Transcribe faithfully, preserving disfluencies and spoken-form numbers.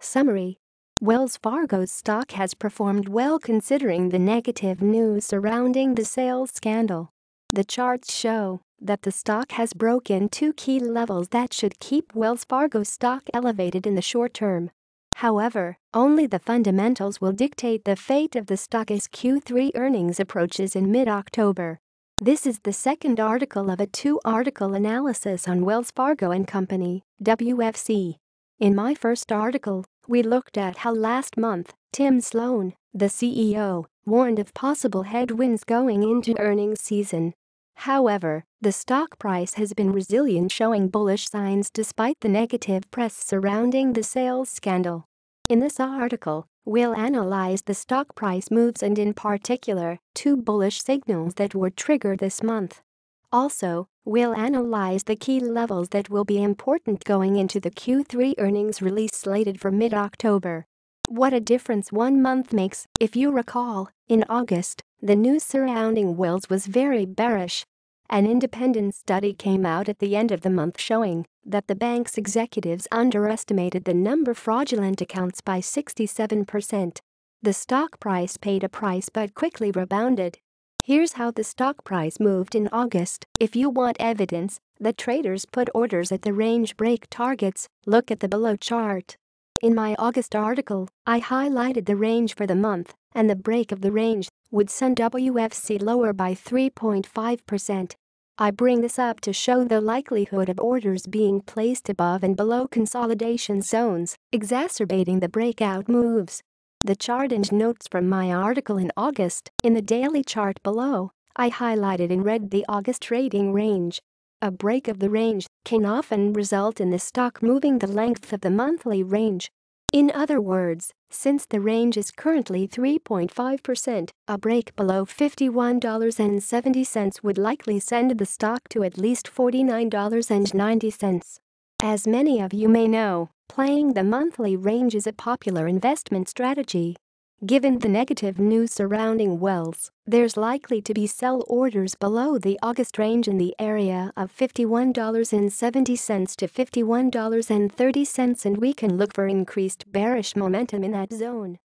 Summary: Wells Fargo's stock has performed well considering the negative news surrounding the sales scandal. The charts show that the stock has broken two key levels that should keep Wells Fargo stock elevated in the short term. However, only the fundamentals will dictate the fate of the stock as Q three earnings approaches in mid-October. This is the second article of a two-article analysis on Wells Fargo and Company, W F C. In my first article, we looked at how last month, Tim Sloan, the C E O, warned of possible headwinds going into earnings season. However, the stock price has been resilient, showing bullish signs despite the negative press surrounding the sales scandal. In this article, we'll analyze the stock price moves and in particular, two bullish signals that were triggered this month. Also, we'll analyze the key levels that will be important going into the Q three earnings release slated for mid-October. What a difference one month makes. If you recall, in August, the news surrounding Wells was very bearish. An independent study came out at the end of the month showing that the bank's executives underestimated the number of fraudulent accounts by sixty-seven percent. The stock price paid a price but quickly rebounded. Here's how the stock price moved in August. If you want evidence that traders put orders at the range break targets, look at the below chart. In my August article, I highlighted the range for the month, and the break of the range would send W F C lower by three point five percent. I bring this up to show the likelihood of orders being placed above and below consolidation zones, exacerbating the breakout moves. The chart and notes from my article in August. In the daily chart below, I highlighted in red the August trading range. A break of the range can often result in the stock moving the length of the monthly range. In other words, since the range is currently three point five percent, a break below fifty-one dollars and seventy cents would likely send the stock to at least forty-nine dollars and ninety cents. As many of you may know, playing the monthly range is a popular investment strategy. Given the negative news surrounding Wells, there's likely to be sell orders below the August range in the area of fifty-one dollars and seventy cents to fifty-one dollars and thirty cents, and we can look for increased bearish momentum in that zone.